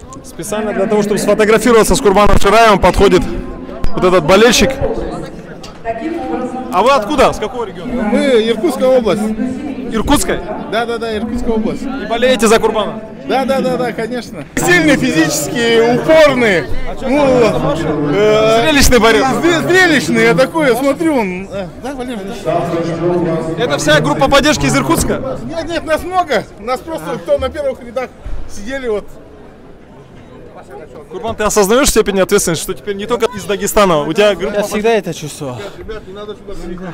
Специально для того, чтобы сфотографироваться с Курбаном Шираевым, подходит вот этот болельщик. А вы откуда? С какого региона? Мы Иркутская область. Иркутская? Да, Иркутская область. И болеете за Курбана? Да, конечно. Сильные, физические, упорные. Зрелищный борец. Зрелищный, я такой, я смотрю, он... Да, Валера? Это вся группа поддержки из Иркутска? Нет, нас много. Нас просто кто на первых рядах сидели вот. Курбан, ты осознаешь степень ответственности, что теперь не только из Дагестана, у тебя группа... Я всегда это чувствовал. Ребят, не надо сюда приехать.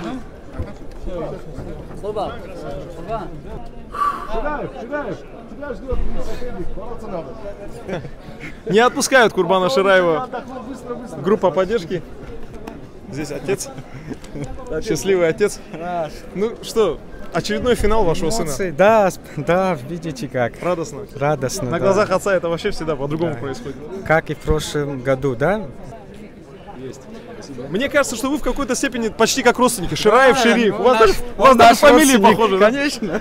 Не отпускают Курбана Шираева. Группа поддержки. Здесь отец. Счастливый отец. Ну что, очередной финал вашего сына. Да, видите как. Радостно. Радостно. На глазах отца это вообще всегда по-другому происходит. Как и в прошлом году, да? Есть. Мне кажется, что вы в какой-то степени почти как родственники. Шираев, Шериф. У вас даже фамилии похожи. Конечно.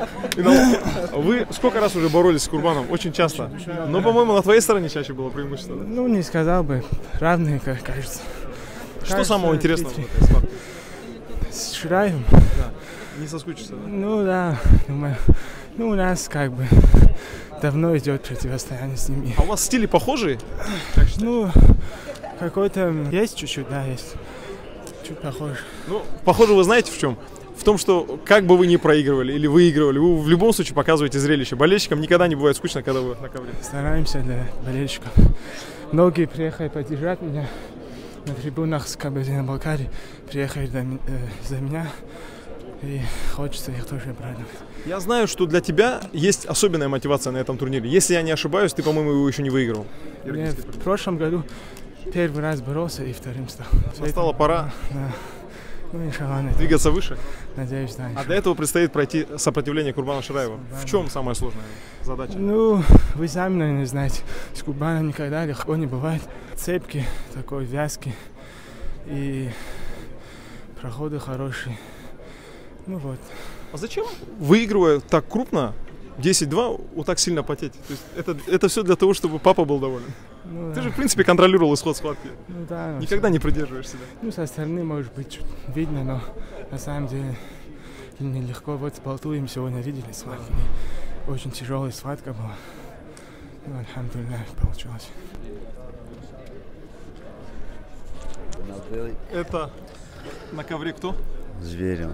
Вы сколько раз уже боролись с Курбаном? Очень часто. Но, по-моему, на твоей стороне чаще было преимущество. Ну, не сказал бы. Равные, как кажется. Что самого интересного в этой схватке? С Шираевым? Да. Не соскучишься, да? Ну да, думаю. Ну, у нас как бы давно идет противостояние с ними. А у вас стили похожие? Ну, какой-то есть чуть-чуть, да, есть. Чуть похож. Ну, похоже, вы знаете в чем? В том, что как бы вы ни проигрывали или выигрывали, вы в любом случае показываете зрелище. Болельщикам никогда не бывает скучно, когда вы на ковре. Стараемся для болельщиков. Многие приехали поддержать меня. На трибунах с Кабардино-Балкарии приехали за меня. И хочется их тоже обрадовать. Я знаю, что для тебя есть особенная мотивация на этом турнире. Если я не ошибаюсь, ты, по-моему, его еще не выиграл. Я в прошлом году первый раз боролся и вторым стал. Настала пора Ну, иншаллах, двигаться выше. Надеюсь, да. А для этого предстоит пройти сопротивление Курбана Шираева. В чем самая сложная задача? Ну, вы сами, наверное, знаете, с Курбаном никогда легко не бывает. Цепки такой вязкий и проходы хорошие. Ну вот. А зачем, выигрывая так крупно, 10-2, вот так сильно потеть? То есть это все для того, чтобы папа был доволен. Ну, ты же, в принципе, контролировал исход схватки. Ну, да, никогда не придерживаешь себя. Ну, со стороны, может быть, видно, но на самом деле нелегко. Вот с Балтуем сегодня видели схватку. Очень тяжелая схватка была. Ну, альхамдулиллах, получилось. Это на ковре кто? Зверь.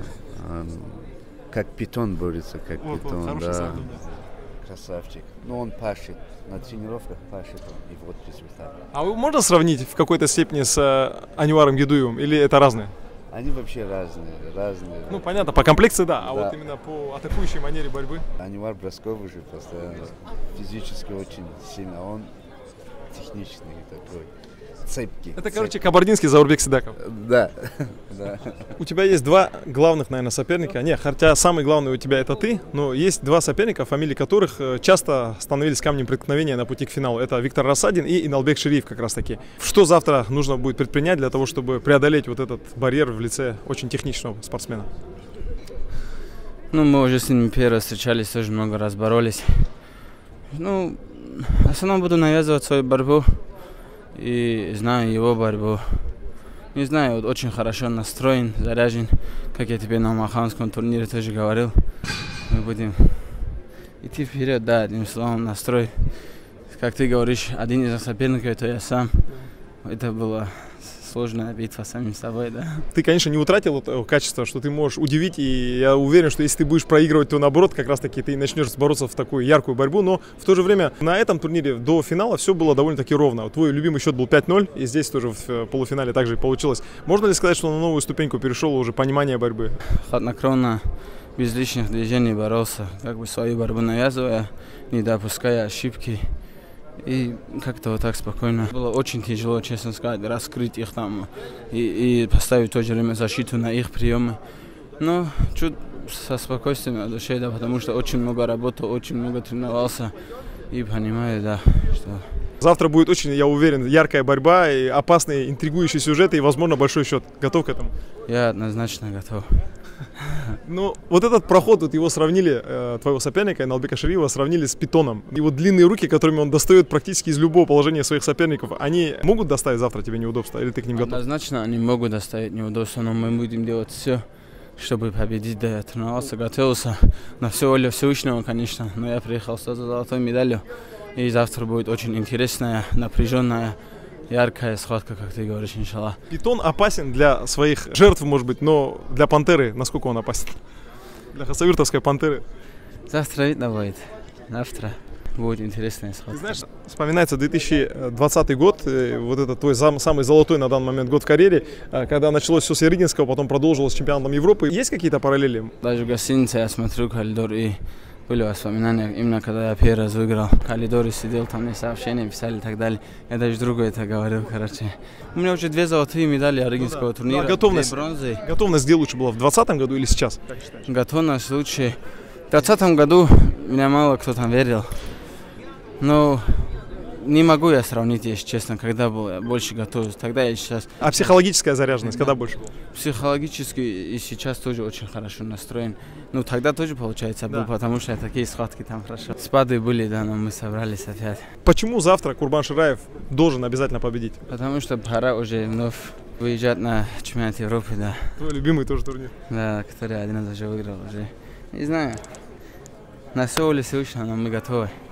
Как питон борется, как питон. Да. Красавчик. Ну, он пашет. На тренировках пашет он. И вот результат. А вы можно сравнить в какой-то степени с Аниваром Гедуевым? Или это разные? Они вообще разные. Ну, понятно, по комплекции, да. А вот именно по атакующей манере борьбы? Анивар бросковый же постоянно. Физически очень сильно. Он техничный такой. Цепки. Это, короче, кабардинский Заурбек Сидаков. Да. У тебя есть два главных, наверное, соперника. Не, хотя самый главный у тебя это ты, но есть два соперника, фамилии которых часто становились камнем преткновения на пути к финалу. Это Виктор Расадин и Иналбек Шериев как раз таки. Что завтра нужно будет предпринять для того, чтобы преодолеть вот этот барьер в лице очень техничного спортсмена? Ну, мы уже с ними первый раз встречались, тоже много раз боролись. Ну, в основном буду навязывать свою борьбу. И знаю его борьбу. Не знаю, вот очень хорошо настроен, заряжен. Как я тебе на Маханском турнире тоже говорил. Мы будем идти вперед, да, одним словом, настрой. Как ты говоришь, один из соперников, это я сам. Это была сложная битва с самим собой, да. Ты, конечно, не утратил это качество, что ты можешь удивить, и я уверен, что если ты будешь проигрывать, то наоборот, как раз таки ты начнешь бороться в такую яркую борьбу, но в то же время на этом турнире до финала все было довольно-таки ровно. Твой любимый счет был 5-0, и здесь тоже в полуфинале также получилось. Можно ли сказать, что на новую ступеньку перешел уже понимание борьбы? Хладнокровно, без лишних движений боролся, как бы свою борьбу навязывая, не допуская ошибки. И как-то вот так спокойно. Было очень тяжело, честно сказать, раскрыть их там и поставить в то же время защиту на их приемы. Но чуть со спокойствием на душе, да, потому что очень много работал, очень много тренировался и понимаю, да, что... Завтра будет очень, я уверен, яркая борьба, и опасные, интригующие сюжеты и, возможно, большой счет. Готов к этому? Я однозначно готов. Ну, вот этот проход, вот его сравнили, твоего соперника, Иналбека Шариева, сравнили с питоном. И вот длинные руки, которыми он достает практически из любого положения своих соперников, они могут доставить завтра тебе неудобства, или ты к ним готов? Однозначно они могут доставить неудобства, но мы будем делать все, чтобы победить. Да, я тренировался, готовился на все воля Всевышнего, конечно, но я приехал с золотой медалью, и завтра будет очень интересная, напряженная, яркая схватка, как ты говоришь, иншаллах. Питон опасен для своих жертв, может быть, но для пантеры насколько он опасен? Для хасавюртовской пантеры? Завтра видно будет. Завтра будет интересная схватка. Ты знаешь, вспоминается 2020 год, вот это твой самый золотой на данный момент год в карьере, когда началось все с Ярыгинского, потом продолжилось чемпионатом Европы. Есть какие-то параллели? Даже в гостинице я смотрю коридор, и были воспоминания, именно когда я первый раз выиграл. В коридоре сидел, там мне сообщения писали и так далее. Я даже другу это говорил, короче. У меня уже 2 золотые медали Ярыгинского турнира, 2 бронзы. Готовность где лучше была, в 2020 году или сейчас? Готовность лучше. В 2020 году меня мало кто там верил. Но не могу я сравнить, если честно, когда был больше готов. Тогда и сейчас. А психологическая заряженность когда больше? Психологически и сейчас тоже очень хорошо настроен. Ну, тогда тоже, получается, был, потому что такие схватки там хорошо. Спады были, да, но мы собрались опять. Почему завтра Курбан Шираев должен обязательно победить? Потому что пора уже вновь выезжать на чемпионат Европы, да. Твой любимый тоже турнир. Да, который один раз уже выиграл уже. Не знаю. На все воля Всевышнего, но мы готовы.